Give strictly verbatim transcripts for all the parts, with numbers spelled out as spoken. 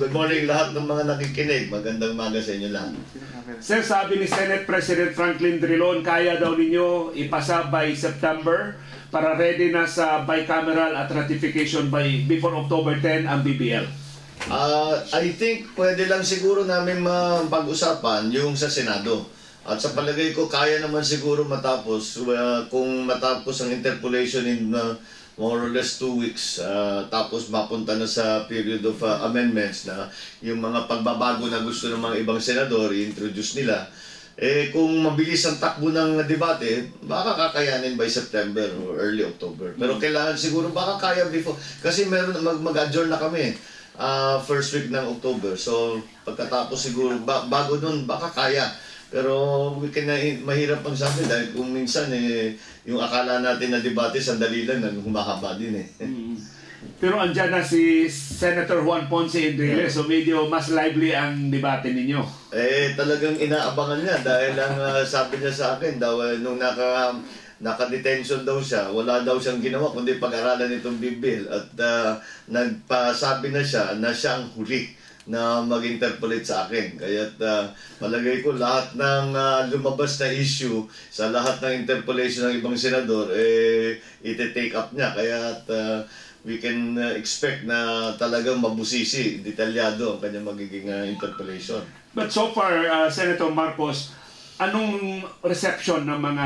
Good morning lahat ng mga nakikinig. Magandang umaga sa inyo lahat. Sir, sabi ni Senate President Franklin Drilon, kaya daw ninyo ipasa by September para ready na sa bicameral at ratification by before October tenth ang B B L. Uh, I think pwede lang siguro namin mapag-usapan yung sa Senado. At sa palagay ko, kaya naman siguro matapos uh, kung matapos ang interpolation in uh, more or less two weeks. Uh, tapos mapunta na sa period of uh, amendments na yung mga pagbabago na gusto ng mga ibang senador, i-introduce nila. Eh, kung mabilis ang takbo ng debate, baka kakayanin by September or early October. Pero kailangan siguro baka kaya before. Kasi meron mag-adjourn na kami. Uh, first week ng October. So, pagkatapos siguro, ba bago nun, baka kaya. Pero we can, mahirap ang sabi dahil kung minsan eh, yung akala natin na debate, sandali lang, humahaba din eh. Mm. Pero andyan na si Senator Juan Ponce Enrile, yeah. So medyo mas lively ang debate ninyo. Eh, talagang inaabangan niya dahil ang uh, sabi niya sa akin, daw, nung naka... naka-detention daw siya, wala daw siyang ginawa kundi pag-aralan itong bibil at uh, nagpasabi na siya na siya ang huli na mag-interpolate sa akin. Kaya uh, malagay ko lahat ng uh, lumabas na issue sa lahat ng interpolation ng ibang senador, eh, iti-take up niya. Kaya uh, we can uh, expect na talagang mabusisi, detalyado ang kanyang magiging uh, interpolation. But so far, uh, Senator Marcos, anong reception ng mga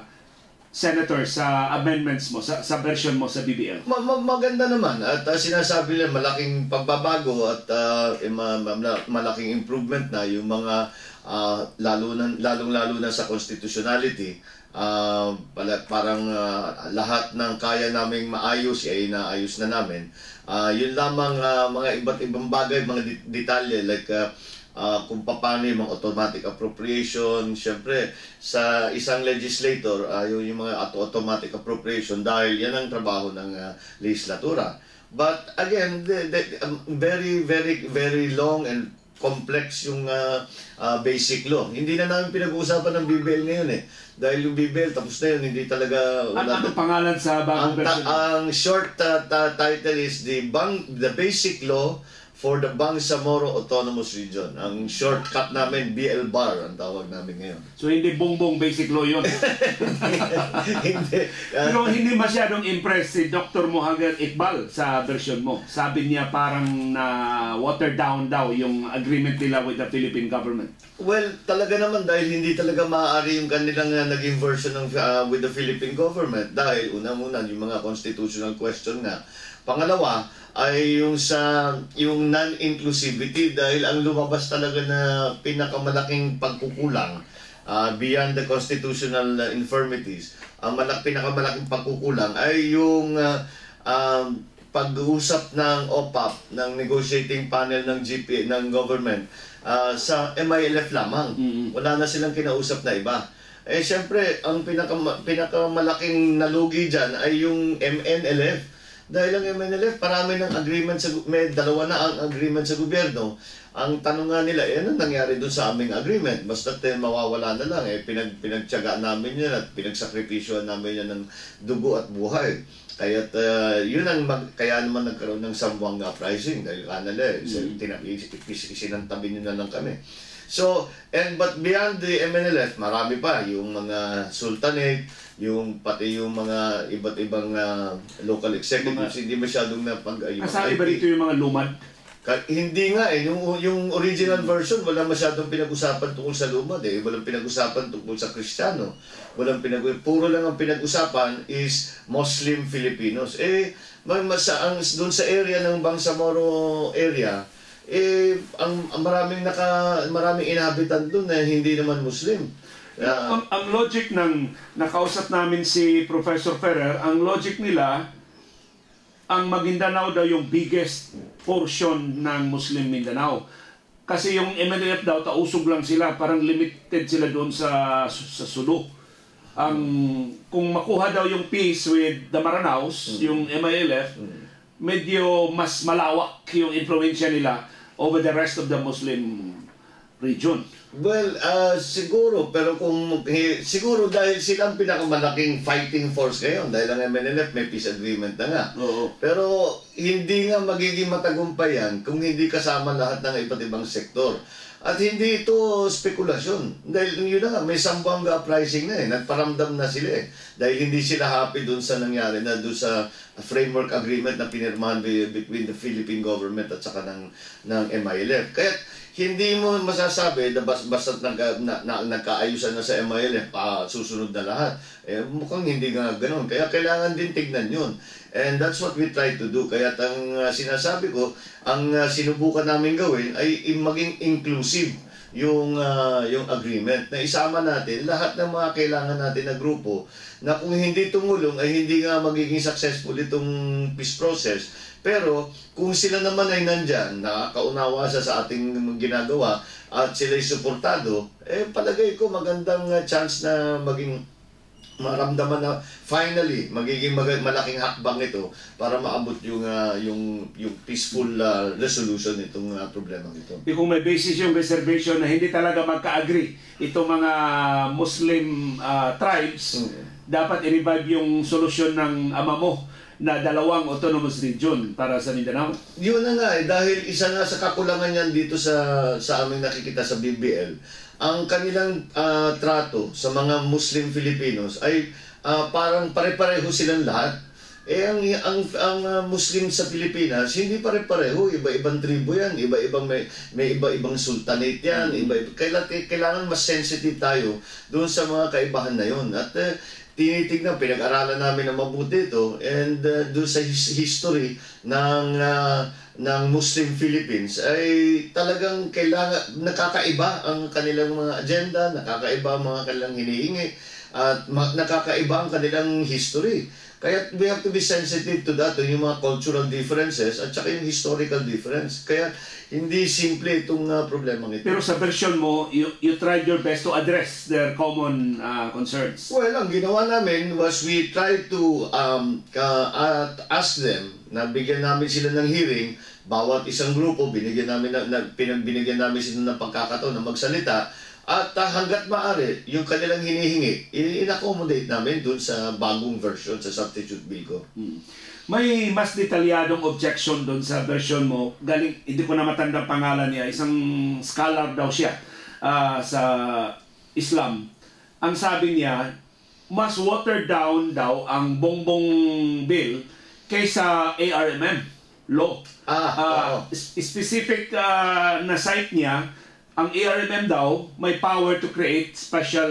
Senator sa amendments mo, sa, sa version mo sa B B L? Ma ma maganda naman at uh, sinasabi nila malaking pagbabago at uh, ma ma malaking improvement na yung mga uh, lalo na, lalong-lalo na sa constitutionality. Uh, parang uh, lahat ng kaya naming maayos ay naayos na namin. Uh, yun lamang uh, mga iba't ibang bagay, mga det detalye like uh, Uh, kung paano yung mga automatic appropriation. Siyempre, sa isang legislator, uh, yung, yung mga automatic appropriation dahil yan ang trabaho ng uh, legislatura. But again, the, the, um, very, very, very long and complex yung uh, uh, basic law. Hindi na namin pinag-uusapan ng B B L ngayon eh. Dahil yung B B L, tapos na yun, hindi talaga... Ano ang pangalan sa bagong version? Ang short uh, title is the, bang, the Basic Law for the Bangsamoro Autonomous Region. Ang shortcut namin, B L B A R ang tawag namin ngayon. So hindi Bongbong Basic Law yun? Hindi. Uh, Pero hindi masyadong impressed si Doctor Mohamed Iqbal sa version mo. Sabi niya parang na water down daw yung agreement nila with the Philippine government. Well, talaga naman dahil hindi talaga maaari yung kanilang uh, naging version ng, uh, with the Philippine government dahil una-muna yung mga constitutional question nga. Pangalawa ay yung sa yung non-inclusivity dahil ang lumabas talaga na pinakamalaking pagkukulang uh, beyond the constitutional uh, infirmities, ang malak pinakamalaking pagkukulang ay yung uh, um, pag-uusap ng O P A P, ng negotiating panel ng G P ng government uh, sa M I L F lamang. Mm-hmm. Wala na silang kinausap na iba. Eh syempre, ang pinakam pinakamalaking nalugi dyan ay yung M N L F. Dahil ang M N L F, parami ng agreement, sa, may dalawa na ang agreement sa gobyerno. Ang tanong nga nila, eh, ano nangyari doon sa aming agreement? Basta eh, mawawala na lang, eh, pinag, pinagtyaga namin yan at pinagsakripisyoan namin yan ng dugo at buhay. Kaya uh, yun ang mag, kaya naman nagkaroon ng Zamboanga uprising dahil kanila, eh, mm-hmm. isinantabi nyo na lang kami. So, and but beyond the M N L F, marami pa yung mga sultanate, yung pati yung mga iba't ibang uh, local executives, mga, hindi masyadong napag-ayun. Asali ba dito yung mga lumad? Hindi nga eh, yung, yung original version, wala masyadong pinag-usapan tungkol sa lumad eh. Walang pinag-usapan tungkol sa Kristiyano. Walang pinag puro lang ang pinag-usapan is Muslim Filipinos. Eh, masa, ang, doon sa area ng Bangsamoro area, eh, ang, ang maraming, naka, maraming inhabitant doon na hindi naman Muslim. Uh, ang, ang logic ng nakausap namin si Professor Ferrer, ang logic nila, ang Maguindanao daw yung biggest portion ng Muslim Mindanao. Kasi yung M N L F daw, tausog lang sila, parang limited sila doon sa, sa Sulu. Ang, kung makuha daw yung peace with the Maranaos, mm. yung M I L F, mm. medyo mas malawak yung influensya nila over the rest of the Muslim region. Well, uh, siguro, pero kung eh, siguro dahil sila ang pinakamalaking fighting force ngayon dahil ang M N L F may peace agreement na nga. Oo. Pero hindi nga magiging matagumpay yan kung hindi kasama lahat ng iba't ibang sektor. At hindi ito spekulasyon. Dahil yun na nga, may Zamboanga uprising na eh. Nagparamdam na sila eh. Dahil hindi sila happy dun sa nangyari na dun sa framework agreement na pinirmahan between the Philippine government at saka ng, ng M I L F. Kaya hindi mo masasabi na bas, basta nag, na, na, nagkaayusan na sa M I L F, ah, susunod na lahat. Eh, mukhang hindi nga ganoon. Kaya kailangan din tignan yun. And that's what we try to do. Kaya ang uh, sinasabi ko, ang uh, sinubukan namin gawin ay maging inclusive yung uh, yung agreement na isama natin lahat ng mga kailangan natin na grupo na kung hindi tumulong ay hindi nga magiging successful itong peace process. Pero kung sila naman ay nandyan, nakakaunawa sa sa ating ginagawa at sila'y suportado, eh palagay ko magandang uh, chance na maging maramdaman na finally magiging mag- malaking hakbang ito para maabot yung uh, yung yung peaceful uh, resolution nitong uh, problema ito. Kung may basis yung reservation na hindi talaga magka-agree itong mga Muslim uh, tribes, mm-hmm. dapat i-revive yung solusyon ng ama mo na dalawang autonomous region para sa Mindanao. Yun na nga eh, dahil isa nga sa kakulangan yan dito sa sa aming nakikita sa B B L, ang kanilang uh, trato sa mga Muslim Filipinos ay uh, parang pare-pareho silang lahat. Eh ang ang ang uh, Muslim sa Pilipinas hindi pare-pareho, iba-ibang tribo yan, iba-ibang may may iba-ibang sultanate yan, iba-iba. Kailangan kailangan mas sensitive tayo doon sa mga kaibahan na yon. At uh, tinitignan, pinag-aralan namin na mabuti ito and uh, doon sa his history ng uh, ng Muslim Philippines ay talagang kailangan nakakaiba ang kanilang mga agenda, nakakaiba ang mga kanilang hinihingi at nakakaiba ang kanilang history. Kaya we have to be sensitive to that, yung mga cultural differences at saka yung historical difference. Kaya hindi simple itong uh, problema ito. Pero sa version mo, you, you tried your best to address their common uh, concerns. Well, ang ginawa namin was we tried to um, uh, uh, ask them na bigyan namin sila ng hearing, bawat isang grupo, binigyan namin na, na, binigyan namin sila ng pagkakataon na magsalita. At uh, hanggat maaari, yung kanilang hinihingi, in-accommodate namin dun sa bagong version, sa substitute bill ko. Hmm. May mas detalyadong objection dun sa version mo. Galing, hindi ko na matanda pangalan niya. Isang scholar daw siya uh, sa Islam. Ang sabi niya, mas watered down daw ang Bongbong Bill kaysa A R M M law. Ah, uh, specific uh, na site niya, ang A R M M daw may power to create special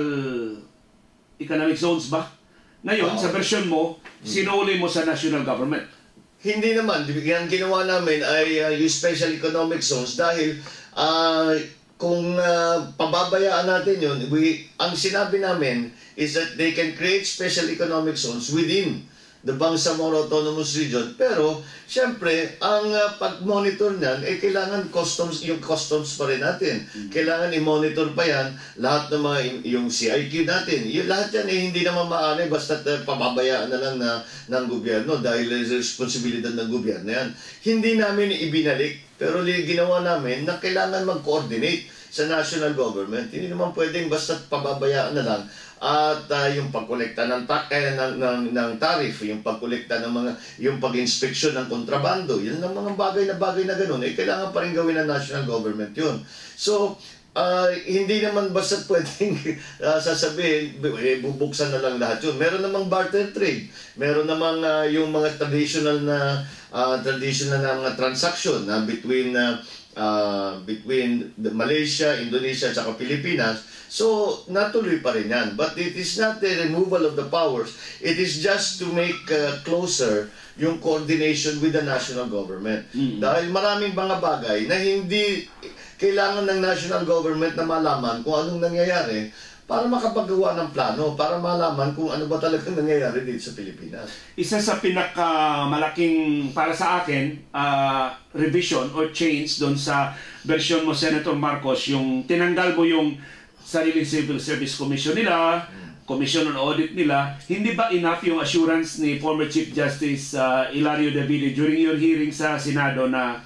economic zones ba? Ngayon, oh. sa version mo, sinuli mo sa national government. Hindi naman. Ang ginawa namin ay uh, yung special economic zones dahil uh, kung uh, pababayaan natin yun, we, ang sinabi namin is that they can create special economic zones within the Bangsamoro Autonomous Region. Pero, siyempre, ang uh, pag-monitor niyan, eh, kailangan customs, yung customs pa rin natin. Mm-hmm. Kailangan i-monitor pa yan, lahat ng mga, yung C I Q natin. Yung, lahat yan, eh, hindi naman maaari, basta uh, pababayaan na lang na, ng gobyerno dahil uh, responsibilidad ng gobyerno yan. Hindi namin ibinalik, pero ginawa namin na kailangan mag-coordinate sa national government. Hindi naman pwedeng basta pababayaan na lang. At uh, yung pagkolekta ng, ta eh, ng, ng, ng tariff, yung pagkolekta ng mga, yung pag-inspeksyon ng kontrabando, yun ang mga bagay na bagay na ganun, eh, kailangan pa rin gawin ng national government yun. So, uh, hindi naman basta pwedeng uh, sasabihin, eh, bubuksan na lang lahat yun. Meron namang barter trade, meron namang uh, yung mga traditional na, uh, traditional na mga transaction na uh, between uh, Uh, between the Malaysia, Indonesia, at Pilipinas. So, natuloy pa rin yan. But it is not the removal of the powers. It is just to make uh, closer yung coordination with the national government. Mm-hmm. Dahil maraming mga bagay na hindi kailangan ng national government na malaman kung anong nangyayari para makapagawa ng plano, para malaman kung ano ba talagang nangyayari dito sa Pilipinas. Isa sa pinakamalaking, para sa akin, uh, revision or change doon sa version mo, Senator Marcos, yung tinanggal mo yung sariling Civil Service Commission nila, hmm. Commission on Audit nila. Hindi ba enough yung assurance ni former Chief Justice uh, Hilario Davide during your hearing sa Senado na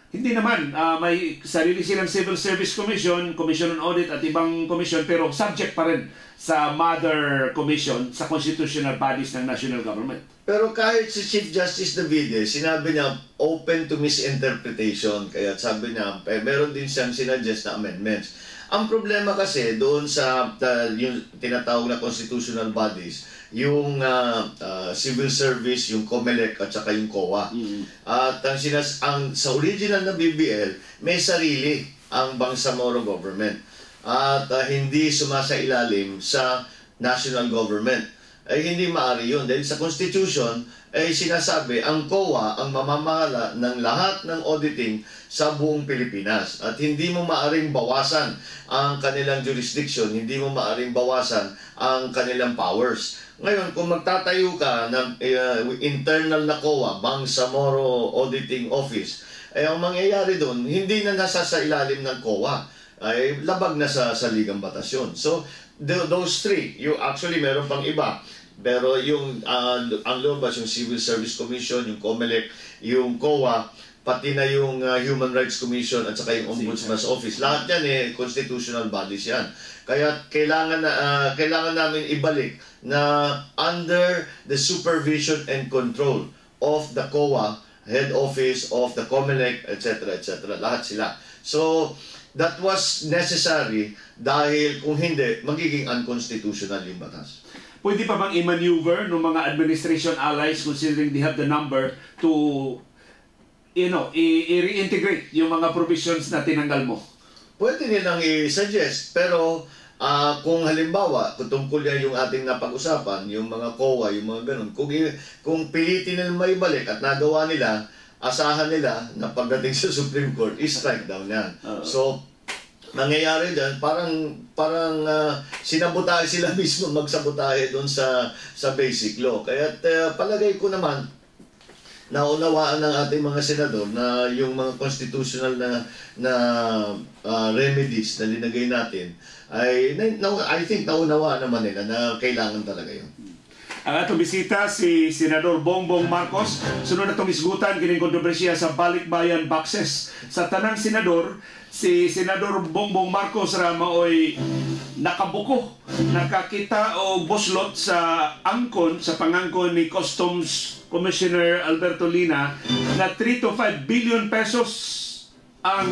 Hindi naman. Uh, may sarili silang Civil Service Commission, Commission on Audit at ibang commission, pero subject pa rin sa mother commission sa constitutional bodies ng national government. Pero kahit si Chief Justice Davide, sinabi niya open to misinterpretation. Kaya sabi niya, eh, meron din siyang sinuggest na amendments. Ang problema kasi doon sa uh, yung tinatawag na constitutional bodies, yung uh, uh, civil service, yung COMELEC at saka yung COA. Mm-hmm. At ang, sinas ang sa original na B B L, may sarili ang Bangsamoro government. At uh, hindi sumasailalim sa national government. Ay hindi maaari yun. Dahil sa Constitution, ay sinasabi ang COA ang mamamahala ng lahat ng auditing sa buong Pilipinas. At hindi mo maaring bawasan ang kanilang jurisdiction, hindi mo maaring bawasan ang kanilang powers. Ngayon, kung magtatayo ka ng uh, internal na COA, Bangsamoro Auditing Office, ay ang mangyayari doon, hindi na nasa sa ilalim ng COA, ay labag na sa saligang batasyon. So, the, those three, you actually meron pang iba, pero yung uh, ang lumabas, yung Civil Service Commission, yung COMELEC, yung COA, pati na yung uh, Human Rights Commission at saka yung Ombudsman's Office. Lahat yan eh, constitutional bodies yan. Kaya kailangan, na, uh, kailangan namin ibalik na under the supervision and control of the COA, head office of the COMELEC, et cetera, et cetera. Lahat sila. So, that was necessary dahil kung hindi, magiging unconstitutional yung batas. Pwede pa bang i-maneuver ng mga administration allies considering they have the number to you know, i-reintegrate yung mga provisions na tinanggal mo? Pwede nilang i-suggest, pero uh, kung halimbawa, kung tungkol yan yung ating napag-usapan, yung mga COA, yung mga ganun, kung, kung pilitin nila maibalik at nagawa nila, asahan nila na pagdating sa Supreme Court, i-strike down yan. Uh -huh. So, nangyayari dyan, parang, parang uh, sinabotahe sila mismo magsabotahe doon sa, sa basic law. Kaya uh, palagay ko naman, naunawaan ng ating mga senador na yung mga constitutional na, na uh, remedies na linagay natin, ay, na, I think naunawaan naman nila na kailangan talaga yun. Ang atong bisita si Senador Bongbong Marcos. Sunod na itong isgutan kining kontrobersiya sa balikbayan boxes. Sa tanang senador, si Senador Bongbong Marcos ra maoy nakabuko, nakakita o boslot sa angkon, sa pangangkon ni Customs Commissioner Alberto Lina na three to five billion pesos ang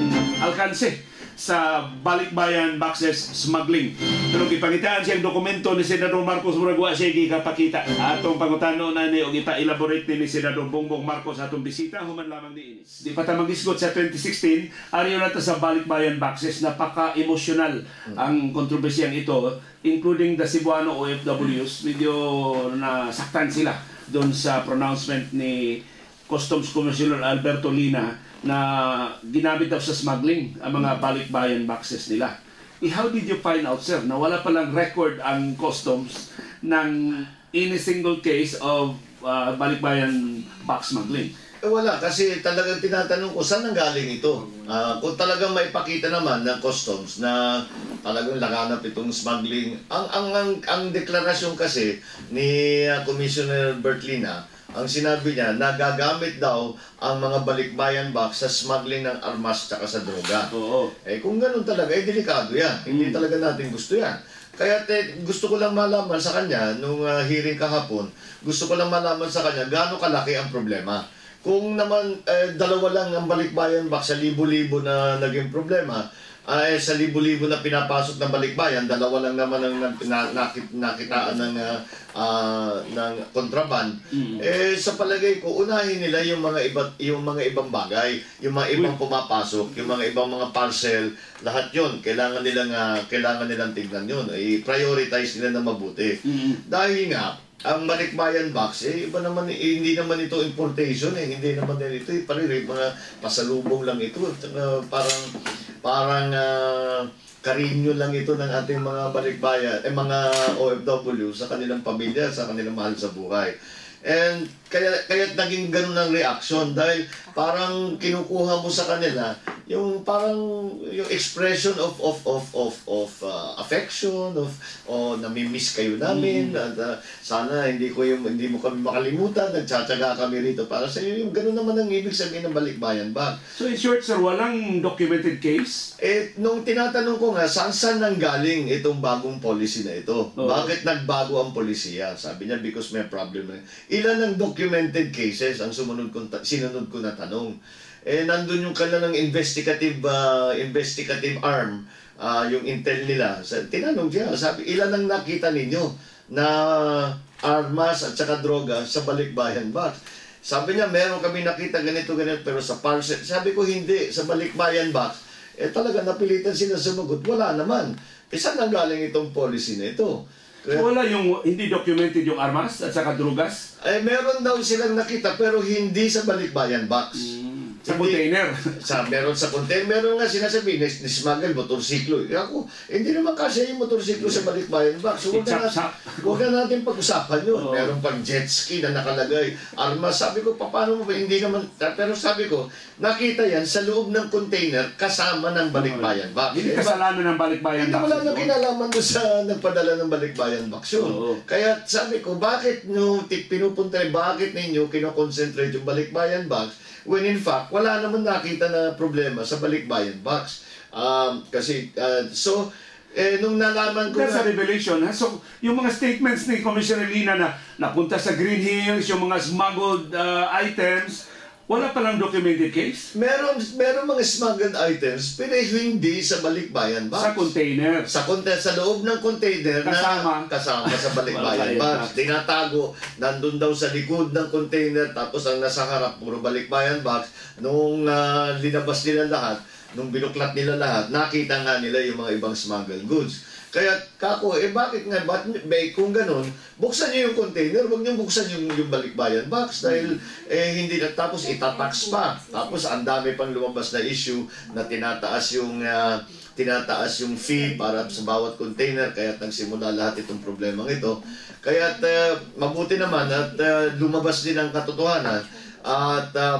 alkanse sa balikbayan boxes smuggling. Pero gipangitaan siyang dokumento ni Senador Marcos murag wa siya gikapakita. Atong pangutano na ni og ipa-elaborate ni Senador Bongbong Marcos atong bisita human lamang diinis. Di pa ta magisgot sa twenty sixteen, ariyo na ta sa balikbayan boxes, napaka-emosyonal ang kontrobersiyang ito, including the Cebuano O F Ws. Medyo nasaktan sila doon sa pronouncement ni Customs Commissioner Alberto Lina na ginamit daw sa smuggling ang mga balikbayan boxes nila. Eh, how did you find out, sir, na wala palang record ang customs ng any single case of uh, balikbayan box smuggling? Eh, wala, kasi talagang tinatanong ko saan nanggaling ito. Uh, kung talagang maipakita naman ng customs na talagang laganap itong smuggling, ang ang ang, ang deklarasyon kasi ni uh, Commissioner Bertlina, ang sinabi niya, nagagamit daw ang mga balikbayan box sa smuggling ng armas at sa droga. Oo. Eh kung ganun talaga, eh delikado yan. Mm. Hindi talaga natin gusto yan. Kaya te, gusto ko lang malaman sa kanya, nung uh, hearing kahapon, gusto ko lang malaman sa kanya gaano kalaki ang problema. Kung naman eh, dalawa lang ang balikbayan box sa libo-libo na naging problema, ay sa libo-libo na pinapasok ng balikbayan, dalawa lang naman ang na, nakit, nakitaan ng uh, uh, ng kontraband. Mm. Eh sa palagay ko, unahin nila yung mga iba, yung mga ibang bagay, yung mga ibang pumapasok, yung mga ibang mga parcel, lahat 'yon kailangan nilang uh, kailangan nilang tingnan 'yon. I-prioritize nila na mabuti. Mm. Dahil nga ang balikbayan box, eh, iba naman, eh, hindi naman ito importation, eh, hindi naman din ito, eh, parir, mga pasalubong lang ito, uh, parang, parang uh, karinyo lang ito ng ating mga balikbayan, eh, mga O F W sa kanilang pamilya, sa kanilang mahal sa buhay. And kaya, kaya naging ganun ang reaction, dahil parang kinukuha mo sa kanila yung parang yung expression of of of of of uh, affection of o nami-miss kayo namin mm. at uh, sana hindi ko yung hindi mo kami makalimutan, nagtsatsaga kami rito para sa iyo. Yung ganoon naman ang ibig sabihin ng balikbayan ba. So in short, sir, walang documented case? Eh nung tinatanong ko nga saan saan nanggaling itong bagong policy na ito? Oh. Bakit nagbago ang polisiya? Sabi niya because may problem. Ilan ang documented cases ang sumunod ko sinunod ko na tanong? Eh nandun yung kanilang investigative uh, investigative arm, uh, yung intel nila. Sa, tinanong siya, sabi, ilan ang nakita ninyo na armas at saka droga sa Balikbayan Box? Sabi niya, meron kami nakita ganito, ganito, pero sa parcel. Sabi ko, hindi, sa Balikbayan Box, eh talaga napilitan sila sumagot. Wala naman. Eh saan ang galing itong policy na ito? So wala yung hindi documented yung armas at saka drogas? Eh meron daw silang nakita pero hindi sa Balikbayan Box. Mm. Sa container. Sa, meron sa container. Meron nga sinasabi, nismagel, motorsiklo. Ako, hindi naman kasi yung motorsiklo sa Balikbayan Box. So, huwag na, huwag na natin pag-usapan yun. Oh. Meron pang jet ski na nakalagay. Armas. Sabi ko, paano mo ba? Hindi naman. Pero sabi ko, nakita yan sa loob ng container kasama ng Balikbayan Box. Hindi kasalanan ng Balikbayan Box. Hindi wala na kinalaman doon sa nagpadala ng Balikbayan Box yun. Oh. Kaya sabi ko, bakit nyo pinupunta, bakit ninyo kinoconcentrate yung Balikbayan Box when in fact, wala naman nakita na problema sa Balikbayan Box. Um, kasi, uh, so, eh, nung nalaman ko That's na... That's a revelation. Ha? So, yung mga statements ni Commissioner Lina na napunta sa Green Hills, yung mga smuggled uh, items, wala palang documented case? Meron, meron mga smuggled items, pero hindi sa Balikbayan Box. Sa container? Sa container, sa loob ng container kasama. na kasama sa Balikbayan Box. Tinatago, nandun daw sa likod ng container, tapos ang nasa harap, puro Balikbayan Box. Nung uh, linabas nila lahat, nung binuklat nila lahat, nakita nga nila yung mga ibang smuggled goods. Kaya, kako, eh bakit nga, ba't, kung ganun, buksan niyo yung container, huwag niyo buksan yung, yung Balikbayan Box dahil eh, hindi na, tapos itatax pa. Tapos ang dami pang lumabas na issue na tinataas yung, uh, tinataas yung fee para sa bawat container, kaya nagsimula lahat itong problemang ito. Kaya uh, mabuti naman at uh, lumabas din ang katotohanan at uh,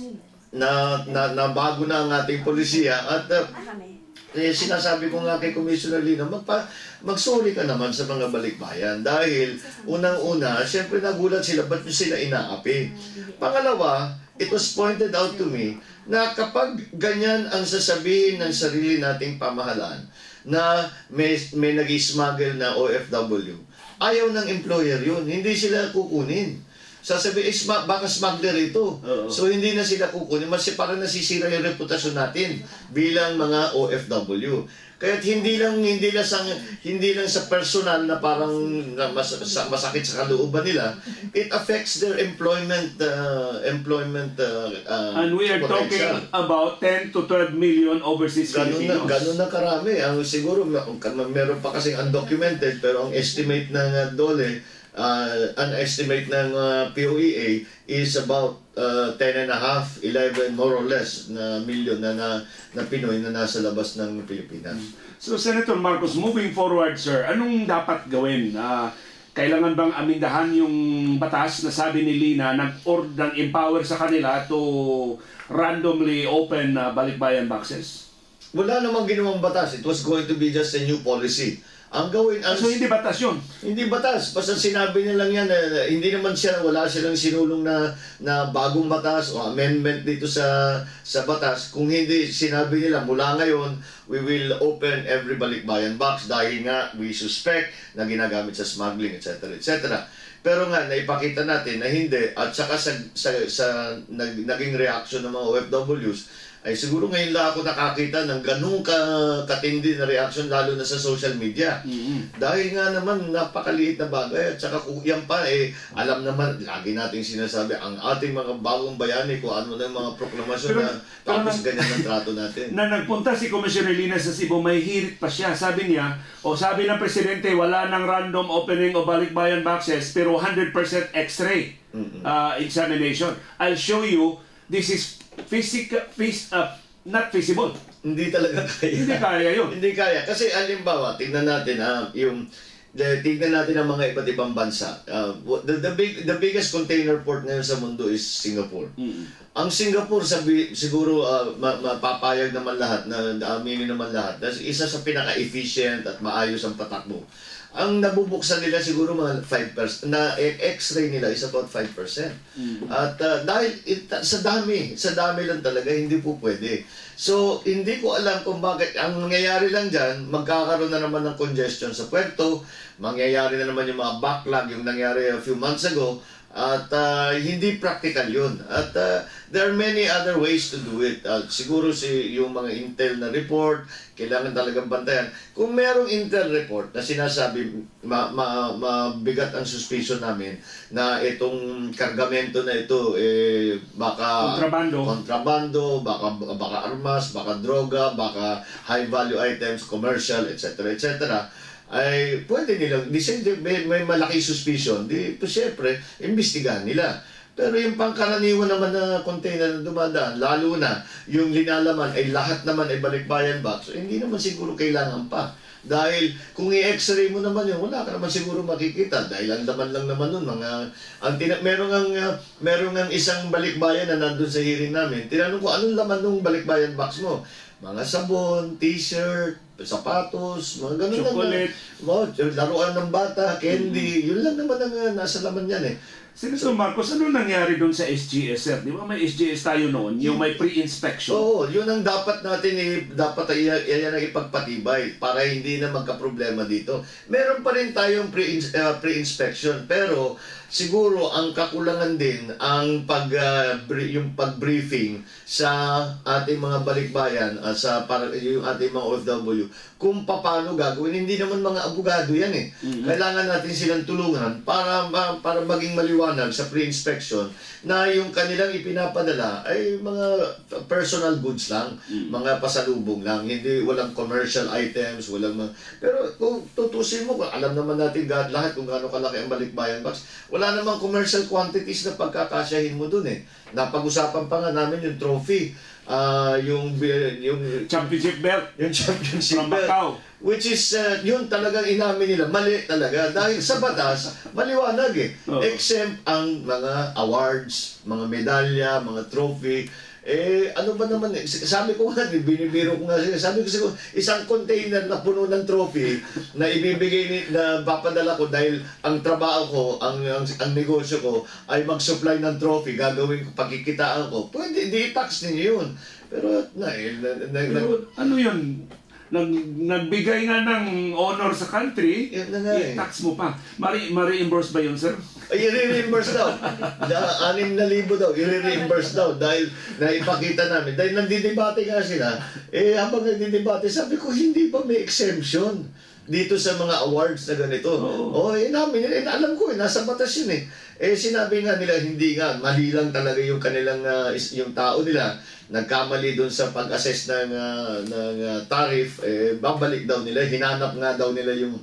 na, na, na bago na ang ating polisiya at uh, eh, sinasabi ko nga kay Commissioner Lina, magpa, mag-sorry ka naman sa mga balikbayan dahil unang-una, siyempre nagulat sila, ba't sila inaapi? Pangalawa, it was pointed out to me na kapag ganyan ang sasabihin ng sarili nating pamahalaan na may, may nag-smuggle na O F W, ayaw ng employer yun, hindi sila kukunin. Sasabi, eh, baka smuggler ito. Uh-oh. So, hindi na sila kukunin. Mas parang nasisira yung reputasyon natin bilang mga O F W. Kaya hindi lang hindi lang sa hindi lang sa personal na parang mas, masakit sa kalooban nila, it affects their employment uh, employment uh, uh, and we are potential. Talking about ten to twelve million overseas ganun Filipinos. Na, ganun na karami. Ang siguro meron pa kasing undocumented pero ang estimate ng uh, DOLE Uh, an estimate ng uh, P O E A is about uh, ten and a half, eleven more or less na million na, na, na Pinoy na nasa labas ng Pilipinas. So Senator Marcos, moving forward sir, anong dapat gawin? Uh, kailangan bang amindahan yung batas na sabi ni Lina nag-order, empower sa kanila to randomly open uh, balikbayan boxes? Wala namang ginawang batas. It was going to be just a new policy. Ang gawin, ang, so hindi batas yun? Hindi batas. Basta sinabi niya lang yan, eh, hindi naman siya, wala silang sinulong na, na bagong batas o amendment dito sa, sa batas. Kung hindi, sinabi nila, mula ngayon, we will open every balikbayan box dahil nga we suspect na ginagamit sa smuggling, et cetera, et cetera. Pero nga, naipakita natin na hindi, at saka sa, sa, sa nag, naging reaction ng mga O F Ws, ay siguro ngayon lang ako nakakita ng ganung ka, katindi na reaction lalo na sa social media. Mm-hmm. Dahil nga naman napakaliit na bagay at saka kung yan pa eh alam naman lagi nating sinasabi ang ating mga bagong bayani kung ano na mga proklamasyon pero, na tapos pero, ganyan ang trato natin. Na nagpunta si Commissioner Lina sa Cebu, may hirit pa siya. Sabi niya, o sabi ng Presidente, wala nang random opening o balikbayan boxes pero one hundred percent X-ray mm-hmm. uh, examination. I'll show you, this is physical, phys, uh, not feasible. Hindi talaga kaya. Hindi kaya yun. Hindi kaya. Kasi alimbawa, tingnan natin ha, yung De, tignan natin ang mga iba't ibang bansa. Uh, the, the, big, the biggest container port ngayon sa mundo is Singapore. Mm-hmm. Ang Singapore, sabi, siguro uh, mapapayag naman lahat, na aminin naman lahat, na isa sa pinaka-efficient at maayos ang patakbo. Ang nabubuksan nila siguro mga five percent, na X-ray nila is about five percent. Mm-hmm. At uh, dahil it, sa dami, sa dami lang talaga, hindi po pwede. So, hindi ko alam kung bakit. Ang nangyayari lang dyan, magkakaroon na naman ng congestion sa puerto, mangyayari na naman yung mga backlog, yung nangyari a few months ago, at uh, hindi practical yun. At uh, there are many other ways to do it. Uh, siguro si yung mga Intel na report, kailangan talagang bantayan. Kung merong Intel report na sinasabi, ma, ma, mabigat ang suspicion namin na itong kargamento na ito, eh, baka kontrabando, kontrabando baka, baka armas, baka droga, baka high-value items, commercial, et cetera, et cetera, ay pwede nilang, di may, may malaki suspicion, di ito syempre, imbestigahan nila. Pero yung pangkaraniwan naman na container na dumadaan, lalo na yung linalaman ay lahat naman ay balikbayan box, so, hindi naman siguro kailangan pa. Dahil kung i-x-ray mo naman yun, wala ka naman siguro makikita. Dahil ang laman lang naman nun, mga, ang tina, merong ang, uh, merong ang isang balikbayan na nandun sa hearing namin, tinanong ko, anong laman nung balikbayan box mo? Mga sabon, t-shirt, sapatos, mga ganun chocolate, lang. Chocolate, laruan ng bata, candy, mm-hmm. Yun lang naman ang uh, nasa laman yan eh. Senator Marcos, ano nangyari doon sa S G S, sir? Di ba may S G S tayo noon, yung may pre-inspection? Oo, yun ang dapat natin, eh, dapat ay, yan ang ipagpatibay para hindi na magka-problema dito. Meron pa rin tayong uh, pre-inspection, pero siguro ang kakulangan din ang pag, uh, yung pag-briefing sa ating mga balikbayan, uh, sa para, yung ating mga O F W, kung paano gagawin. Hindi naman mga abogado yan eh. Mm-hmm. Kailangan natin silang tulungan para, para maging maliwanag sa pre-inspection na yung kanilang ipinapadala ay mga personal goods lang, mm-hmm. mga pasalubong lang, hindi walang commercial items, walang mga... Pero kung tutusin mo, alam naman natin lahat kung gaano kalaki ang balikbayan box, wala namang commercial quantities na pagkakasyahin mo dun eh. Napag-usapan pa nga namin yung trophy. Uh, yung yung championship belt, yung championship from belt, Macau, which is uh, yun talagang inamin nila mali talaga dahil sa batas maliwanag eh. Oh. Exempt ang mga awards, mga medalya, mga trophy. Eh, ano ba naman eh, sabi ko nga, binibiro ko nga siya, sabi ko siguro, isang container na puno ng trophy na ibibigay ni, na papadala ko dahil ang trabaho ko, ang, ang, ang negosyo ko ay mag-supply ng trophy, gagawin ko, pagkikitaan ko, pwede, di-tax ninyo yun. Pero, na, eh, na, na, na, Pero, ano yun? Nag, nagbigay nga ng honor sa country, i-tax mo pa. Mari, ma-reimburse ba yun, sir? Ay, i-reimburse daw. Anim na libo daw, i-reimburse daw dahil naipakita namin. Dahil nagdidebate nga sila, eh habang nagdidebate, sabi ko, hindi ba may exemption dito sa mga awards na ganito? Oo, oh, eh namin, eh, alam ko, eh, nasa batas yun eh. Eh sinabi nga nila, hindi nga, mali lang talaga yung kanilang, uh, yung tao nila, nagkamali doon sa pag-assess ng, uh, ng uh, tariff, eh, babalik daw nila, hinanap nga daw nila yung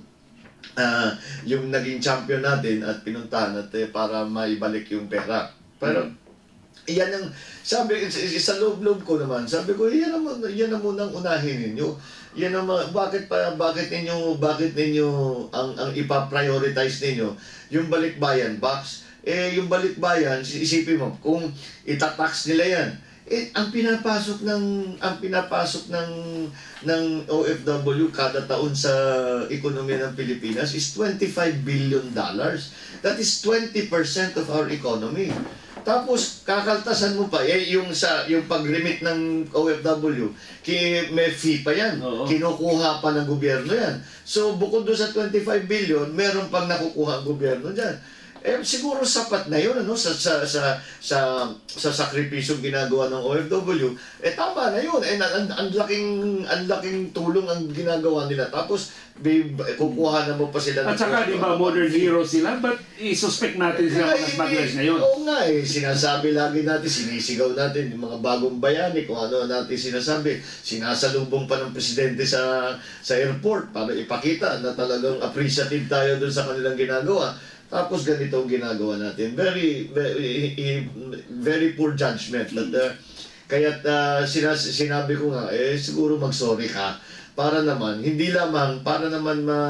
uh, yung naging champion natin at pinuntahan at eh, para maibalik yung pera. Pero iyan ang sabi sa loob-loob ko naman, sabi ko iyan ang iyan ang munang unahin niyo. Yan ang bakit pa bakit ninyo bakit ninyo ang ang ipa-prioritize ninyo yung balikbayan box. Eh yung balikbayan, isipin mo kung itatax nila yan. Eh, ang pinapasok ng ang pinapasok ng ng O F W kada taon sa ekonomiya ng Pilipinas is twenty-five billion dollars. That is twenty percent of our economy. Tapos kakaltasan mo pa eh, yung sa yung pag-remit ng O F W, ki may fee pa yan. Oo. Kinukuha pa ng gobyerno yan. So bukod doon sa twenty-five billion, meron pang nakukuha ang gobyerno diyan. Eh siguro sapat na 'yun ano sa sa sa sa, sa sakripisyong ginagawa ng O F W. Eh tama na 'yun. Eh ang, ang laking ang laking tulong ang ginagawa nila. Tapos babe, kukuha na mo pa sila. At saka di ba modern hero sila, but i-suspect natin sila mga smugglers ngayon. Oo nga eh, sinasabi lagi natin, sinisigaw natin yung mga bagong bayani, kung ano natin sinasabi. Sinasalubong pa ng presidente sa sa airport para ipakita na talagang appreciative tayo dun sa kanilang ginagawa. Tapos ganito ang ginagawa natin. Very, very, very poor judgment. But, uh, kaya't uh, sinas sinabi ko nga, eh siguro mag-sorry ka. Para naman, hindi lamang, para naman ma,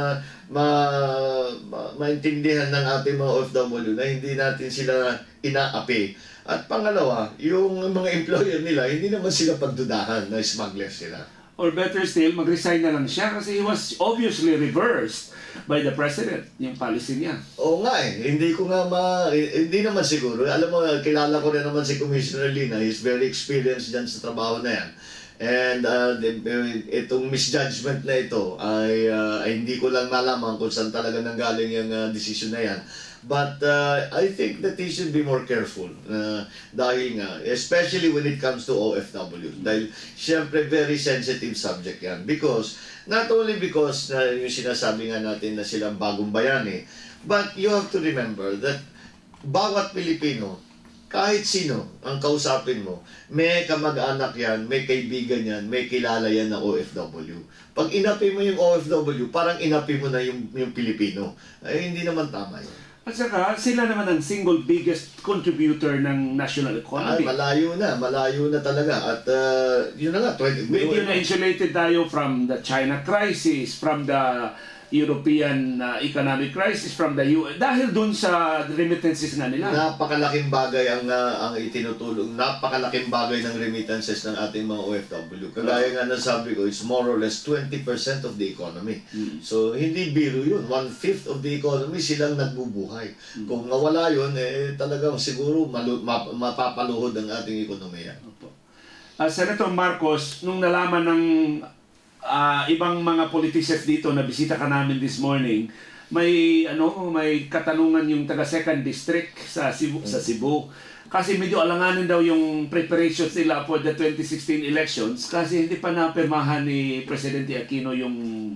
ma, ma maintindihan ng ating mga O F W na hindi natin sila inaapi. At pangalawa, yung mga employer nila, hindi naman sila pagdudahan na smuggler sila. Or better still, mag-resign na lang siya kasi he was obviously reversed by the President, yung policy niya. Oo nga eh. Hindi ko nga ma... Hindi naman siguro. Alam mo, kilala ko rin naman si Commissioner Lina. He's very experienced dyan sa trabaho na yan. And uh, itong misjudgment na ito ay, uh, ay hindi ko lang malaman kung saan talaga nanggaling yung uh, decision na yan. But uh, I think that he should be more careful uh, dahil nga, especially when it comes to O F W. Dahil siyempre very sensitive subject yan. Because, not only because na uh, yung sinasabi nga natin na silang bagong bayani, but you have to remember that bawat Pilipino, kahit sino ang kausapin mo, may kamag-anak yan, may kaibigan yan, may kilala yan na O F W. Pag inapi mo yung O F W, parang inapi mo na yung, yung Pilipino. Ay, hindi naman tama yun. At saka, sila naman ang single biggest contributor ng national economy. Ay, malayo na, malayo na talaga. At uh, yun na nga, twenty Medyo na-insulated tayo from the China crisis, from the European uh, economic crisis, from the U S, dahil dun sa remittances nga nila. Napakalaking bagay ang, uh, ang itinutulong, napakalaking bagay ng remittances ng ating mga O F W. Kagaya nga nasabi ko, it's more or less twenty percent of the economy. Mm. So, hindi biro yun. one-fifth of the economy silang nagbubuhay. Mm. Kung nawala yun, eh, talagang siguro malu map mapapaluhod ang ating ekonomiya. Uh, Senator Marcos, nung nalaman ng Uh, ibang mga politicians dito na bisita ka namin this morning, may ano may katanungan yung taga second district sa Cebu, sa Cebu. Kasi medyo alanganin daw yung preparations nila for the twenty sixteen elections kasi hindi pa napirmahan ni Presidente Aquino yung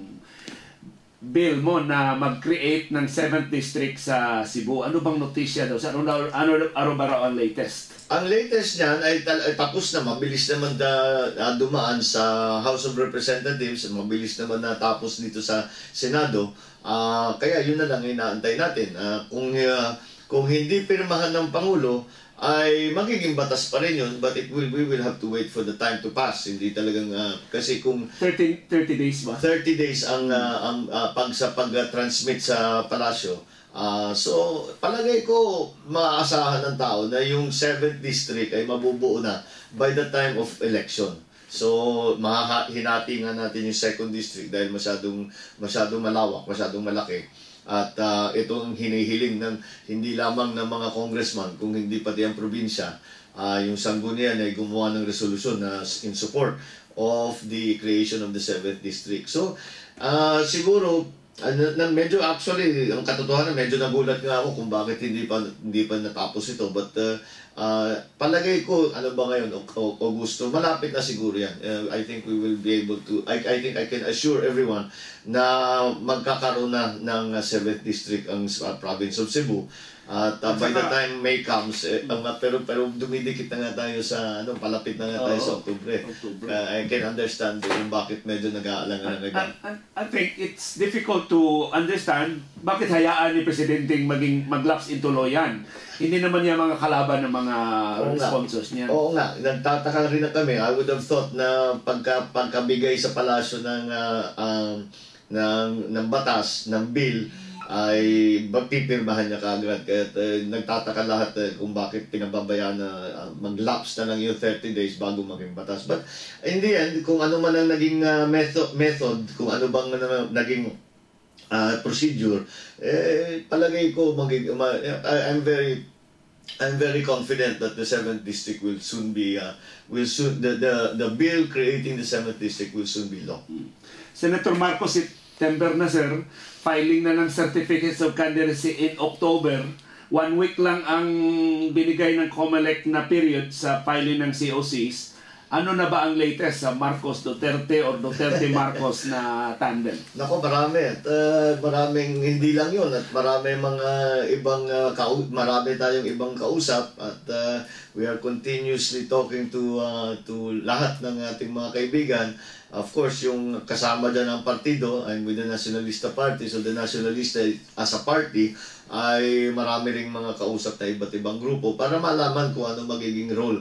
bill mo na mag-create ng seventh district sa Cebu. Ano bang notisya daw? Ano, ano, ano ba raw ang latest? Ang latest niyan ay, ay tapos na, mabilis naman na, na dumaan sa House of Representatives, mabilis naman na tapos dito sa Senado. Uh, kaya yun na lang inaantay natin. Uh, kung, uh, kung hindi pirmahan ng Pangulo, ay magiging batas pa rin yun, but it will, we will have to wait for the time to pass. Hindi talagang, uh, kasi kung... thirty, thirty days ba? thirty days ang, uh, ang uh, pag, sa pag-transmit sa palasyo. Uh, so, palagay ko, maaasahan ng tao na yung seventh district ay mabubuo na by the time of election. So, hinati nga natin yung second district dahil masyadong, masyadong malawak, masyadong malaki. At uh, ito ang hinihiling ng hindi lamang ng mga congressman, kung hindi pati ang probinsya. Uh, yung sanggunian ay gumawa ng resolusyon na in support of the creation of the seventh district. So, uh, siguro, uh, medyo actually, ang katotohanan, medyo nagulat nga ako kung bakit hindi pa, hindi pa natapos ito. But uh, uh, palagay ko, ano ba ngayon, Augusto, malapit na siguro yan. Uh, I think we will be able to, I, I think I can assure everyone na magkakaroon na ng seventh district ang uh, province of Cebu. At uh, by the time May comes, eh, ang, pero pero dumidikit na nga tayo sa ano, palapit na nga tayo uh, sa Oktubre. Uh, I can understand kung bakit medyo nag-aalangan na I, I think it's difficult to understand bakit hayaan ni Presidenteng maging maglaps into law yan. Hindi naman niya mga kalaban ng mga Oo sponsors niya. Oo nga, nagtataka rin na kami. I would have thought na pagka, pagkabigay sa palasyo ng uh, um, ng, ng batas, ng bill, ay magpipirmahan niya kaagad. Kaya uh, nagtataka lahat uh, kung bakit pinababayaan na uh, mag-lapse na lang yung thirty days bago maging batas. But in the end, kung ano man ang naging uh, method, method, kung ano bang uh, naging uh, procedure, eh, palagay ko, magig ma I'm very I'm very confident that the seventh district will soon be uh, will soon the, the the bill creating the seventh district will soon be law. Senator Marcos, September na sir, filing na ng certificates of candidacy in October. One week lang ang binigay ng COMELEC na period sa filing ng C O Cs. Ano na ba ang latest sa Marcos Duterte or Duterte Marcos na tandem? Nako, marami. At uh, maraming hindi lang yun. At marami mga ibang uh, kau marami tayong ibang kausap. At uh, we are continuously talking to uh, to lahat ng ating mga kaibigan. Of course, yung kasama dyan ang partido, I'm with the Nacionalista Party. So the Nacionalista as a party ay marami ring mga kausap na iba't ibang grupo para malaman kung ano magiging role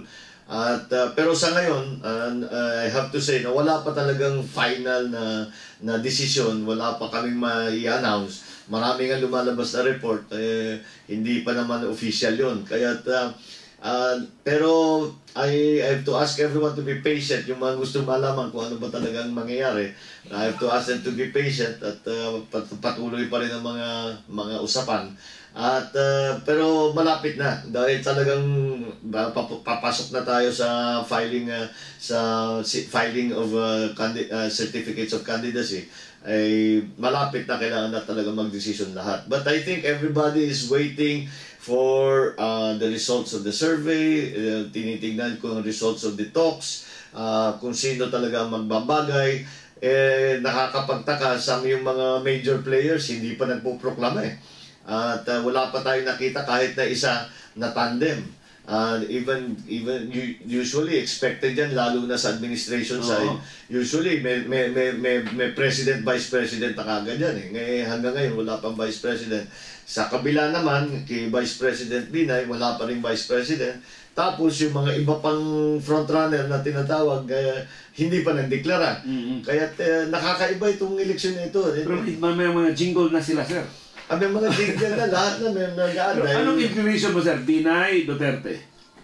At uh, pero sa ngayon, uh, uh, I have to say na wala pa talagang final na na desisyon, wala pa kaming ma-i-announce. Marami nga lumalabas na report, eh, hindi pa naman official 'yon. Kaya uh, uh, pero I, I have to ask everyone to be patient. Yung mga gusto malaman kung ano ba talagang mangyayari, I have to ask them to be patient at uh, patuloy pa rin ang mga mga usapan. At uh, pero malapit na dahil talagang papasok na tayo sa filing uh, sa filing of uh, uh, certificates of candidacy. Ay malapit na, kailangan na talaga mag-decision lahat. But I think everybody is waiting for uh, the results of the survey. Uh, tinitingnan ko ang results of the talks, uh, kung sino talaga ang magbabagay. Eh, nakakapagtaka sa yung mga major players hindi pa nagpo-proklama eh. At uh, wala pa tayong nakita kahit na isa na tandem. Uh, even even usually expected yan, lalo na sa administration side. Uh-huh. Usually may may may may, may president, vice president na kagad yan eh. Ngayon, hanggang ngayon wala pang vice president. Sa kabila naman kay Vice President Binay, wala pa ring vice president. Tapos yung mga iba pang frontrunner na tinatawag, uh, hindi pa nagdeklara. Mm-hmm. Kaya uh, nakakaiba itong eleksyon na ito. Pero may mga jingle na sila, sir. Ah, may mga jingle na, lahat na may nag-aanay. Anong inclination mo, sir? Binay, Duterte?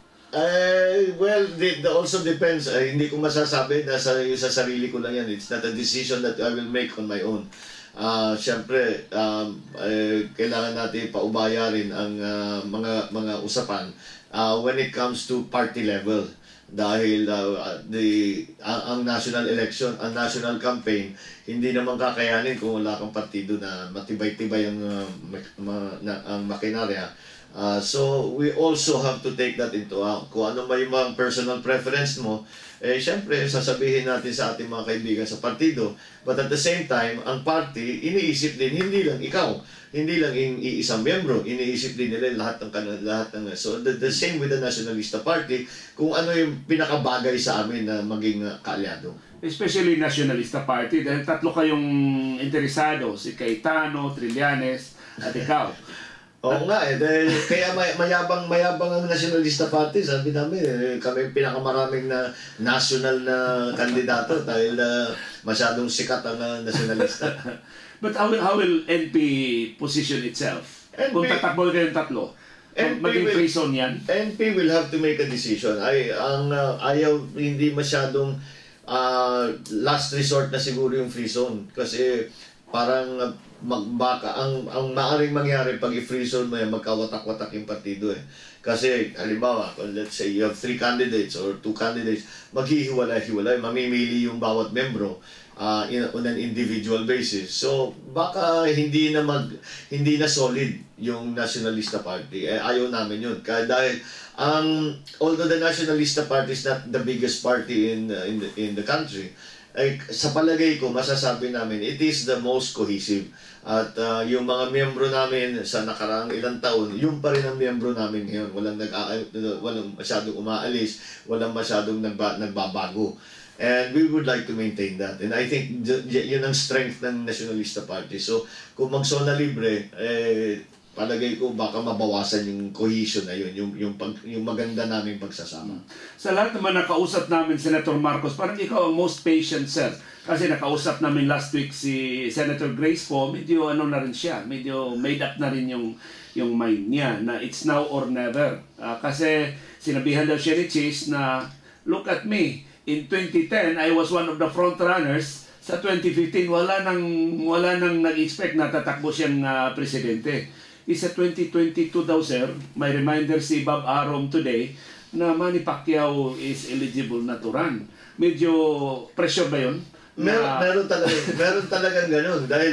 Uh, well, it also depends. Uh, hindi ko masasabi na sa, sa sarili ko lang yan. It's not a decision that I will make on my own. Uh, Siyempre, um, uh, kailangan natin paubayarin ang uh, mga mga usapan uh, when it comes to party level. Dahil uh, the, ang, ang national election, ang national campaign, hindi naman kakayanin kung wala kang partido na matibay-tibay ang, uh, ma, na, ang makinarya. Uh, so, we also have to take that into account. Kung ano may mga personal preference mo, eh, syempre, sasabihin natin sa ating mga kaibigan sa partido. But at the same time, ang party, iniisip din, hindi lang ikaw, hindi lang yung iisang miyembro, iniisip din nila lahat ng lahat ng so the, the same with the Nacionalista Party, kung ano yung pinakabagay sa amin na maging uh, kaalyado. Especially Nacionalista Party, dahil tatlo kayong interesado, si Cayetano, Trillanes, at ikaw. Oo nga eh, dahil kaya may, mayabang mayabang ang Nacionalista Party, sabi namin, eh, kami pinakamaraming na national na kandidato dahil uh, masyadong sikat ang uh, nacionalista. But how will, how will N P position itself? N P, kung tatakbo kayong tatlo, N P maging will, free zone yan? N P will have to make a decision. Ay, ang uh, ayaw, hindi masyadong uh, last resort na siguro yung free zone. Kasi parang uh, magbaka ang ang maaring mangyari pag i-free zone mo yan, magkawatak-watak yung partido eh. Kasi halimbawa, let's say you have three candidates or two candidates, maghihiwalay-hiwalay, mamimili yung bawat membro uh, in, on an individual basis. So baka hindi na mag hindi na solid yung Nacionalista Party. Eh, ayaw namin yun. Kaya dahil um, although the Nacionalista Party is not the biggest party in uh, in the, in the country, ay, sa palagay ko, masasabi namin, it is the most cohesive. At uh, yung mga miyembro namin sa nakaraang ilang taon, yung pa rin ang miyembro namin ngayon. Walang, nag walang masyadong umaalis, walang masyadong nagba nagbabago. And we would like to maintain that. And I think yun ang strength ng Nacionalista Party. So, kung mag-zona libre, eh, palagay ko baka mabawasan yung cohesion na yun, yung, yung, pag, yung maganda naming pagsasama. Sa lahat naman nakausap namin, Senator Marcos, parang ikaw ang most patient, sir. Kasi nakausap namin last week si Senator Grace po, medyo ano na rin siya, medyo made up na rin yung, yung mind niya na it's now or never. Uh, kasi sinabihan daw siya ni Chase na, look at me, in twenty ten, I was one of the front runners. Sa twenty fifteen, wala nang, wala nang nag-expect na tatakbo siyang uh, presidente. Isa twenty twenty-two daw, sir, may reminder si Bob Arum today na Manny Pacquiao is eligible na to run. Medyo pressure ba yun? Meron, na, meron talaga, meron talagang ganun. Dahil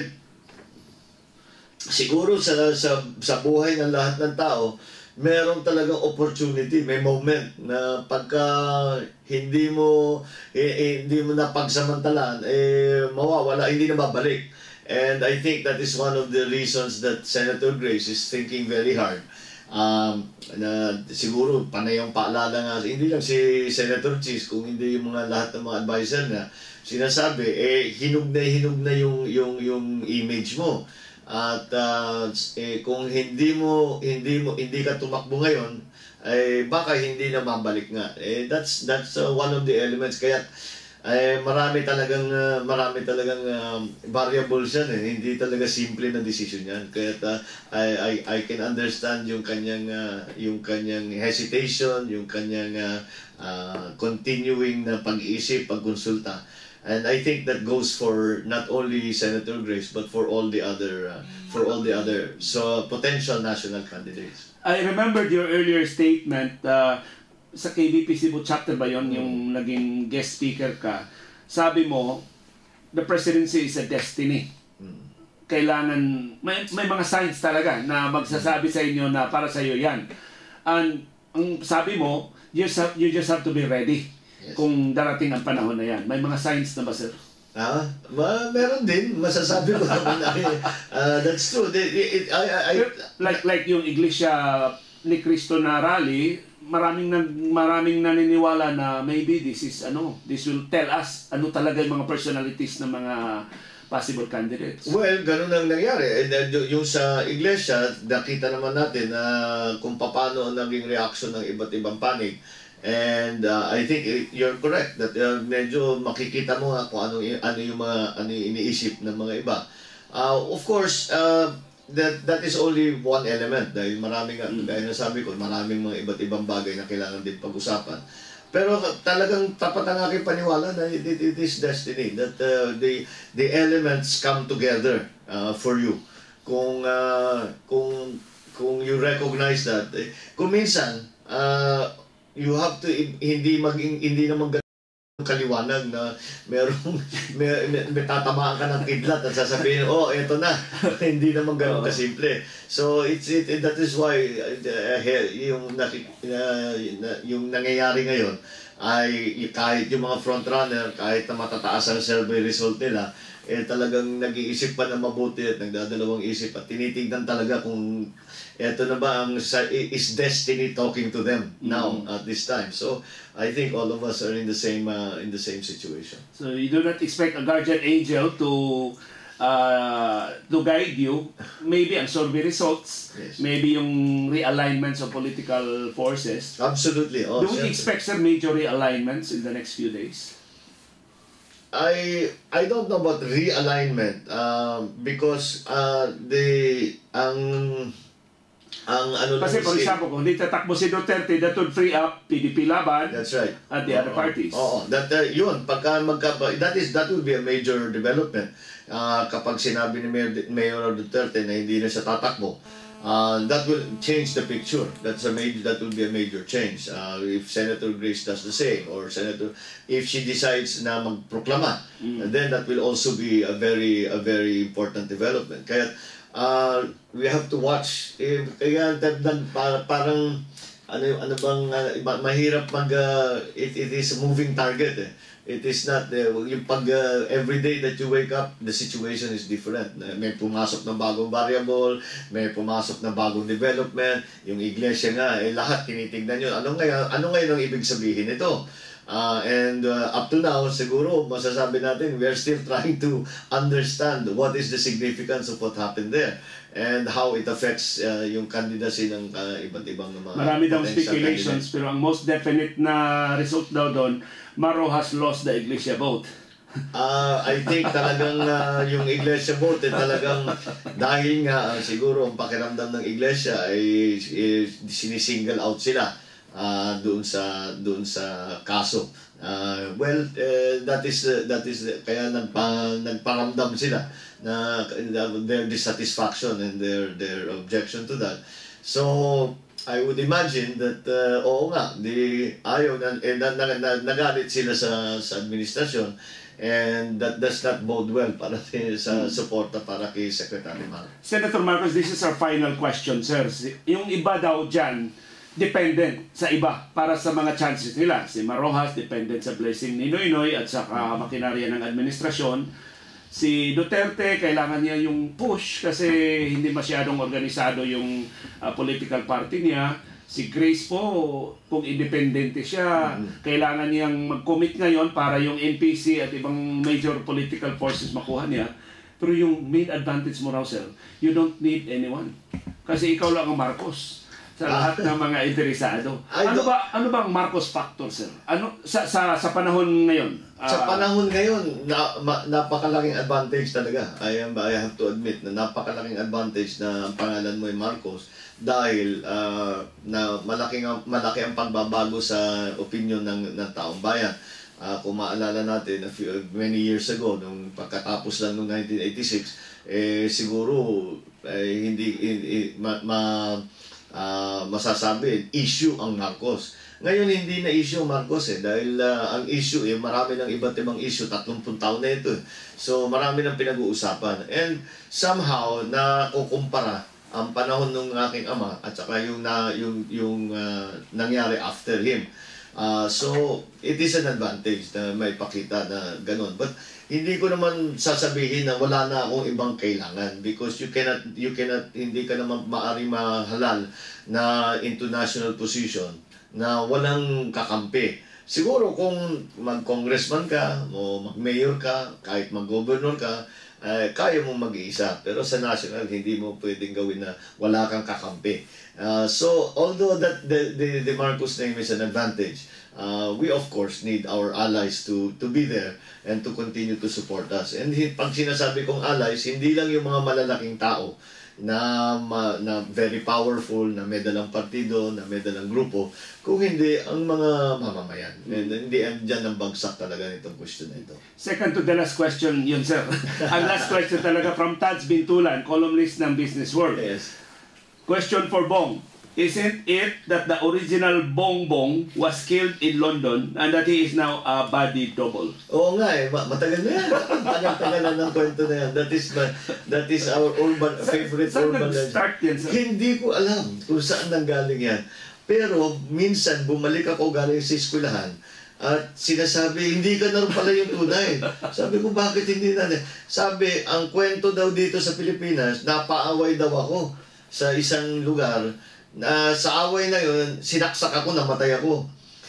siguro sa, sa, sa buhay ng lahat ng tao, meron talagang opportunity, may moment na pagka hindi mo, eh, hindi mo napagsamantalaan, eh, mawawala, hindi na babalik. And I think that is one of the reasons that Senator Grace is thinking very hard. Um, na siguro panay ang paalala nga, hindi lang si Senator Cheese, kung hindi yung mga lahat ng mga advisor na sinasabi, eh, hinug na hinug na yung, yung, yung image mo. At uh, eh, kung hindi mo hindi mo hindi ka tumakbo ngayon, ay baka hindi na mabalik nga. Eh, that's that's uh, one of the elements. Kaya eh, marami talagang uh, marami talagang uh, variables yan eh. Hindi talaga simple na decision yan. Kaya uh, I I I can understand yung kanyang uh, yung kanyang hesitation, yung kanyang uh, uh, continuing na pag-iisip, pagkonsulta. And I think that goes for not only Senator Grace but for all the other uh, for all the other so potential national candidates. I remembered your earlier statement uh, sa K B P Cebu chapter ba yon yung Mm. naging guest speaker ka. Sabi mo, the presidency is a destiny. Mm. Kailangan, may, may mga signs talaga na magsasabi sa inyo na para sa iyo yan. And ang sabi mo, you just have, you just have to be ready. Yes. Kung darating ang panahon na yan. May mga signs na ba, sir? Ah, ma meron din masasabi ko naman na uh, that's true. It, it, I, I, I, like like yung Iglesia ni Cristo na rally, maraming nag maraming naniniwala na maybe this is ano, this will tell us ano talaga yung mga personalities ng mga possible candidates. Well, ganun ang nangyari. And then, yung sa iglesia, nakita naman natin na uh, kung paano naging reaction ng iba't ibang panig. And uh, I think you're correct that uh, medyo makikita mo nga kung ano, ano yung mga ano yung iniisip ng mga iba. Uh, of course, uh, that that is only one element dahil maraming mm. dahil nasabi ko maraming mga iba't ibang bagay na kailangan din pag-usapan. Pero talagang tapat ang aking paniwala na it, it, it is destiny that uh, the the elements come together uh, for you. Kung uh, kung kung you recognize that, eh, kung minsan uh, you have to hindi maging hindi naman kaliwanag na merong may, may, may tatamaan ka ng kidlat at sasabihin, oh, eto na. Hindi naman ganoon kasimple. So it's it, it that is why uh, yung uh, yung nangyayari ngayon ay kahit yung mga frontrunner, kahit na matataas ang survey result nila, eh talagang nag-iisip pa na mabuti at nagdadalawang isip at tinitignan talaga kung eto na ba ang is destiny talking to them now mm-hmm. at this time. So I think all of us are in the same uh, in the same situation. So you do not expect a guardian angel to uh, to guide you. Maybe ang survey results, yes. Maybe yung realignments of political forces. Absolutely. Oh, do we expect some major realignments in the next few days? I I don't know about realignment uh, because uh, the ang ang ano kasi for example kung hindi tatakbo si Duterte, that would free up P D P Laban. That's right. At the other parties. Oo, that uh, yun pagka magka that is that would be a major development uh, kapag sinabi ni Mayor, Mayor Duterte na hindi na siya tatakbo. Uh, that will change the picture. That's a major. That will be a major change. Uh, if Senator Grace does the same, or Senator, if she decides na magproklama, mm. then that will also be a very, a very important development. Kaya uh, we have to watch. Eh, kaya para, parang ano, ano bang uh, mahirap mag. Uh, it, it is a moving target. Eh. It is not, uh, yung pag uh, every day that you wake up, the situation is different. May pumasok ng bagong variable, may pumasok ng bagong development, yung iglesia nga, eh, lahat tinitignan yun. Ano ngayon, ano ngayon ang ibig sabihin nito? Uh, and uh, up to now, siguro, masasabi natin, we are still trying to understand what is the significance of what happened there and how it affects uh, yung candidacy ng uh, iba't ibang mga marami daw speculations, candidates. Pero ang most definite na result daw doon, Maro has lost the Iglesia vote. uh, I think talagang uh, yung Iglesia vote eh, talagang dahil nga uh, siguro ang pakiramdam ng Iglesia ay, ay sinisingle out sila uh, doon sa doon sa kaso. Uh, well, uh, that is uh, that is uh, kaya nagpa, nagparamdam sila na uh, their dissatisfaction and their their objection to that. So I would imagine that uh, oo nga, di ayaw na, eh, na, na, na, nagalit sila sa sa administrasyon and that does not bode well para sa suporta para kay Secretary Marcos. Senator Marcos, this is our final question, sir. Yung iba daw dyan, dependent sa iba para sa mga chances nila. Si Marojas, dependent sa blessing ni Noynoy at sa makinarya ng administrasyon. Si Duterte, kailangan niya yung push kasi hindi masyadong organisado yung uh, political party niya. Si Grace po, kung independente siya, mm-hmm. kailangan niyang mag-commit ngayon para yung N P C at ibang major political forces makuha niya. Pero yung main advantage mo raw, sir, you don't need anyone. Kasi ikaw lang ang Marcos sa lahat ng mga interesado. Ano ba ano bang Marcos factor, sir? Ano sa sa, sa panahon ngayon? Uh, sa panahon ngayon, na, ma, napakalaking advantage talaga. I am I have to admit na napakalaking advantage na ang pangalan mo ay Marcos dahil uh, na malaki ang malaki ang pagbabago sa opinion ng ng taong bayan. Uh, kung maalala natin, a few, many years ago, nung pagkatapos lang noong nineteen eighty-six, eh, siguro eh, hindi, hindi ma, ma, uh, masasabi, issue ang Marcos. Ngayon, hindi na issue ang Marcos eh, dahil uh, ang issue, eh, marami ng iba't ibang issue, tatlumpung taon na ito. So, marami ng pinag-uusapan. And somehow, na kukumpara ang panahon ng aking ama at saka yung, na, yung, yung uh, nangyari after him. Uh, so, it is an advantage na may pakita na ganun. But, hindi ko naman sasabihin na wala na akong ibang kailangan because you cannot, you cannot, hindi ka naman maaaring mahalal na international position na walang kakampi. Siguro kung mag-congressman ka, o mag-mayor ka, kahit mag-governor ka, eh, kaya mong mag-iisa. Pero sa national, hindi mo pwedeng gawin na wala kang kakampi. Uh, so, although that the, the, the Marcos name is an advantage, uh, we of course need our allies to, to be there and to continue to support us. And pag sinasabi kong allies, hindi lang yung mga malalaking tao na, ma, na very powerful, na may dalang partido, na may dalang grupo, kung hindi ang mga mamamayan. And hindi dyan ang bagsak talaga nitong question na ito. Second to the last question yun, sir. Ang last question talaga from Tads Bintulan, columnist ng Business World. Yes. Question for Bong. Isn't it that the original Bongbong was killed in London and that he is now a body double? Oo nga eh, matagal na yan. Tagal-tagal na ng kwento na yan. That is, my, that is our urban, favorite Saan urban nag-start yan, sir? Hindi ko alam kung saan nanggaling yan. Pero minsan bumalik ako galing sa eskwelahan at sinasabi, hindi ka na rin pala yung tunay. Sabi ko, bakit hindi na? Sabi, ang kwento daw dito sa Pilipinas, napaaway daw ako sa isang lugar. Uh, sa away na yun, sinaksak ako, namatay ako.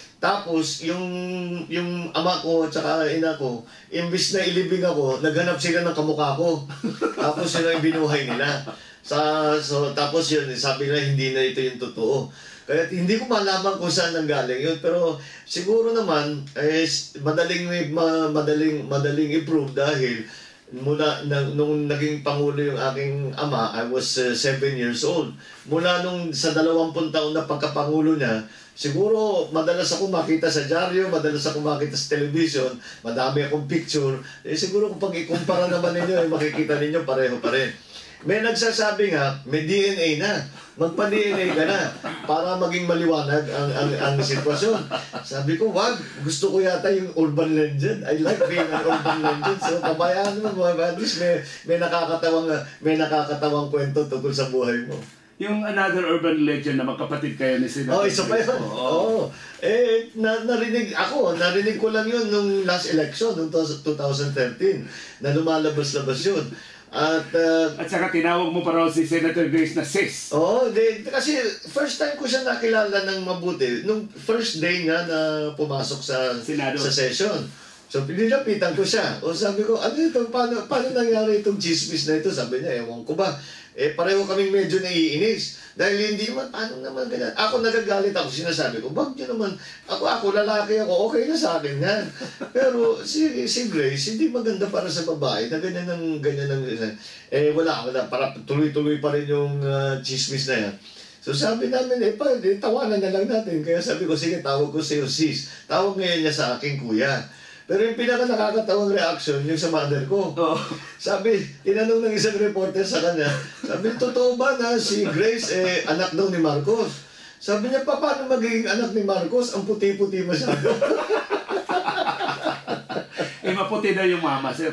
Tapos, yung, yung ama ko at saka ina ko, imbis na ilibing ako, naghanap sila ng kamukha ko. Tapos yun ang binuhay nila. Sa, so, tapos yun, sabi na hindi na ito yung totoo. Kaya hindi ko malaman kung saan nanggaling yun. Pero siguro naman, eh, madaling, madaling, madaling i-prove dahil mula na, nung naging pangulo yung aking ama, I was uh, seven years old. Mula nung sa dalawampung taon na pagkapangulo niya, siguro madalas ako makita sa dyaryo, madalas ako makita sa television, madami akong picture. Eh, siguro kung pag-ikumpara naman ninyo, eh, makikita ninyo pareho pa rin. May nagsasabi nga, may D N A na. Magpa-D N A ka na para maging maliwanag ang, ang, ang sitwasyon. Sabi ko, wag, gusto ko yata yung urban legend. I like being an urban legend. So, pabayaan mo, at least may, may, nakakatawang, may nakakatawang kwento tungkol sa buhay mo. Yung another urban legend na magkapatid kayo ni Senator. Oh, isa pa yun. Oo. Oh. Eh, na, narinig ako, narinig ko lang yun nung last election, nung twenty thirteen, na lumalabas-labas yun. At, uh, At saka tinawag mo pa raw si Senator Grace na sis. Oo, oh, kasi first time ko siya nakilala ng mabuti. Nung first day nga na pumasok sa, Senado. sa session. So, pinilapitan ko siya. O sabi ko, ano ito? Paano, paano nangyari itong chismis na ito? Sabi niya, ewan ko ba? Eh, pareho kaming medyo naiinis. Dahil hindi naman, paano naman ganyan? Ako nagagalit ako, sinasabi ko, wag niyo naman, ako, ako, lalaki ako, okay na sa akin yan. Pero si, si Grace, hindi maganda para sa babae na ganyan ng, ganyan ng, eh, wala, wala, para tuloy-tuloy pa rin yung uh, chismis na yan. So sabi namin, eh, pa, eh, tawanan na lang natin. Kaya sabi ko, sige, tawag ko sa'yo, sis. Tawag ngayon niya sa aking kuya. Pero yung pinaka nakakatawang reaction, yung sa mother ko. Oh. Sabi, tinanong ng isang reporter sa kanya, sabi, totoo ba na si Grace, eh, anak daw ni Marcos? Sabi niya, pa, paano magiging anak ni Marcos? Ang puti-puti masyado. Eh, maputi na yung mama, sir.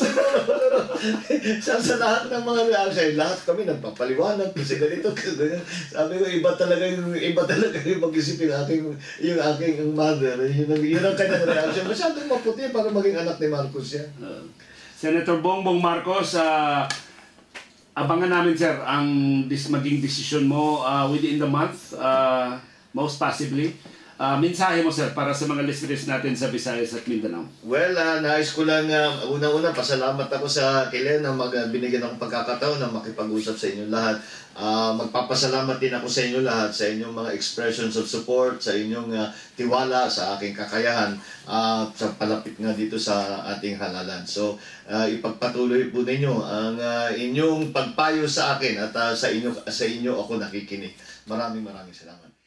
sa, sa lahat ng mga reaction, lahat kami nagpapaliwanag kasi ganito, kasi ganyan. Sabi ko, iba talaga yung, iba talaga yung mag-isip yung aking, yung aking mother. Yun, yun ang kanyang reaction. Masyadong maputi para maging anak ni Marcos yan. Uh, Senator Bongbong Marcos, uh, abangan namin, sir, ang dis maging desisyon mo uh, within the month, uh, most possibly. Uh, mensahe mo, sir, para sa mga listeners natin sa Visayas at Mindanao. Well, uh, nais ko lang, uh, una-una, pasalamat ako sa Kilen na mag, uh, binigyan akong pagkakataon na makipag-usap sa inyo lahat. Uh, magpapasalamat din ako sa inyo lahat, sa inyong mga expressions of support, sa inyong uh, tiwala sa aking kakayahan, uh, sa palapit nga dito sa ating halalan. So, uh, ipagpatuloy po ninyo ang uh, inyong pagpayo sa akin at uh, sa inyo, sa inyo ako nakikinig. Maraming maraming salamat.